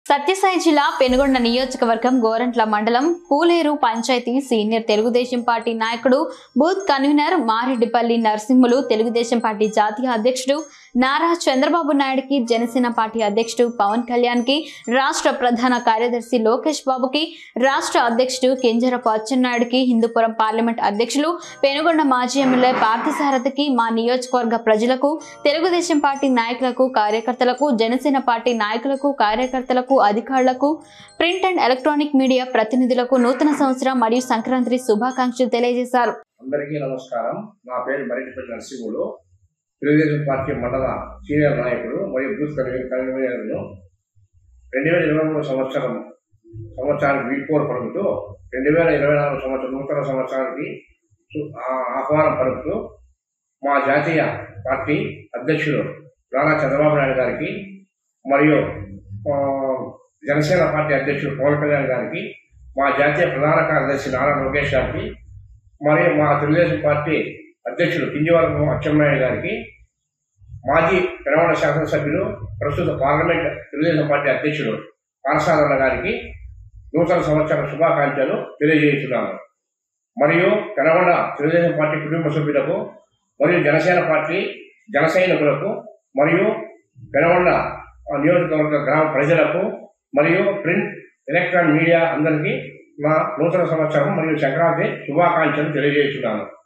సత్యసాయి జిల్లా పెనుగొండ నియోజకవర్గం గోరంట్ల మండలం పూలేరు పంచాయతీ సీనియర్ తెలుగుదేశం పార్టీ నాయకుడు booth convener Mareddipalli Narasimhulu, Telugudesam party జాతీయ అధ్యక్షుడు నారా చంద్రబాబు నాయుడుకి, జనసేన పార్టీ అధ్యక్షుడు పవన్ కళ్యాణ్ కి, రాష్ట్ర ప్రధాన కార్యదర్శి లోకేష్ బాబుకి, రాష్ట్ర అధ్యక్షుడు కింజరపు అచ్చెన్నాయుడుకి, హిందూపురం పార్లమెంట్ అధ్యక్షులు పెనుగొండ మాజీ ఎమ్మెల్యే పార్థసారథికి, మా నియోజకవర్గ ప్రజలకు, తెలుగుదేశం పార్టీ నాయకులకు, కార్యకర్తలకు, జనసేన పార్టీ నాయకులకు, కార్యకర్తలకు, అధికారులకు, ప్రింట్ అండ్ ఎలక్ట్రానిక్ మీడియా ప్రతినిధులకు నూతన సంవత్సరం మరియు సంక్రాంతి శుభాకాంక్షలు తెలియజేశారు. అందరికీ నమస్కారం. నా పేరు మరెడ్డిపల్లి నరసింహులు, తెలుగుదేశం పార్టీ మండల సీనియర్ నాయకుడు మరియు బూత్ కన్వీనర్ను. 2023 సంవత్సరానికి వీడ్కోలు పలుకుతూ 2024 సంవత్సరం నూతన సంవత్సరానికి ఆహ్వానం పలుకుతూ మా జాతీయ పార్టీ అధ్యక్షుడు నారా చంద్రబాబు నాయుడు గారికి మరియు జనసేన పార్టీ అధ్యక్షుడు పవన్ కళ్యాణ్ గారికి, మా జాతీయ ప్రధాన కార్యదర్శి నారా లోకేష్ గారికి, మరియు మా తెలుగుదేశం పార్టీ అధ్యక్షుడు కింజవరపు అచ్చెన్నాయుడు గారికి, మాజీ పెనుగొండ శాసనసభ్యులు ప్రస్తుత పార్లమెంట్ తెలుగుదేశం పార్టీ అధ్యక్షుడు పార్థసారథి గారికి నూతన సంవత్సర శుభాకాంక్షలు తెలియజేస్తున్నాను. మరియు పెనుగొండ తెలుగుదేశం పార్టీ కుటుంబ సభ్యులకు మరియు జనసేన పార్టీ జన సైనికులకు మరియు పెనుగొండ నియోజకవర్గ గ్రామ ప్రజలకు మరియు ప్రింట్ ఎలక్ట్రానిక్ మీడియా అందరికీ నా నూతన సంవత్సరం మరియు సంక్రాంతి శుభాకాంక్షలు తెలియజేస్తున్నాను.